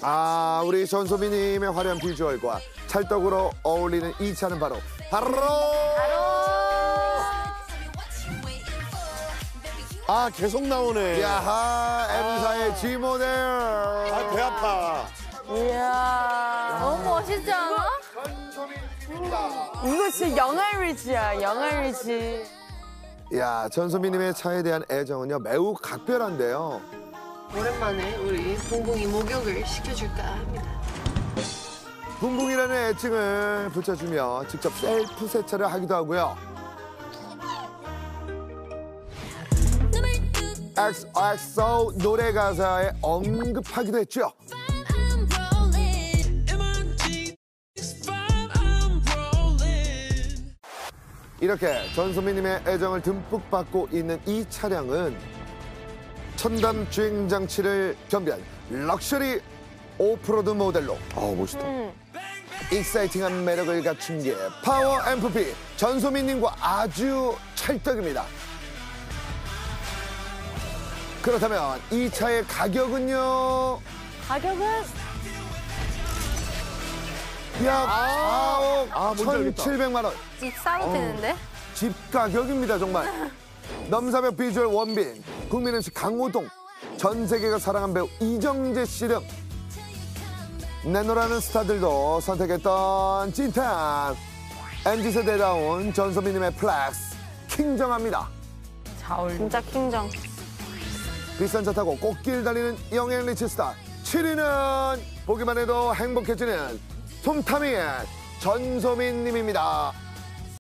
우리 전소민님의 화려한 비주얼과 찰떡으로 어울리는 이 차는 바로 계속 나오네. 야하 M사의 G 모델. 배 아파. 이야. 너무 멋있지 않아? 이거 진짜 영알리지야, 영알리지. 야, 전소민님의 차에 대한 애정은요 매우 각별한데요. 오랜만에 우리 붕붕이 목욕을 시켜줄까 합니다. 붕붕이라는 애칭을 붙여주며 직접 셀프 세차를 하기도 하고요. XO 노래 가사에 언급하기도 했죠. 이렇게 전소민님의 애정을 듬뿍 받고 있는 이 차량은 첨단 주행 장치를 겸비한 럭셔리 오프로드 모델로 멋있다. 익사이팅한 매력을 갖춘 게 파워 MPP 전소민님과 아주 찰떡입니다. 그렇다면 이 차의 가격은요? 가격은? 약 4억 1,700만 원. 집 싸도 되는데? 집 가격입니다, 정말. 넘사벽 비주얼 원빈, 국민 MC 강호동, 전 세계가 사랑한 배우 이정재 씨 등 내노라는 스타들도 선택했던 찐텐 MZ세대다운 전소민님의 플렉스 킹정합니다. 진짜 킹정. 비싼 차 타고 꽃길 달리는 영앤 리치 스타 7위는 보기만 해도 행복해지는 솜타미의 전소민님입니다.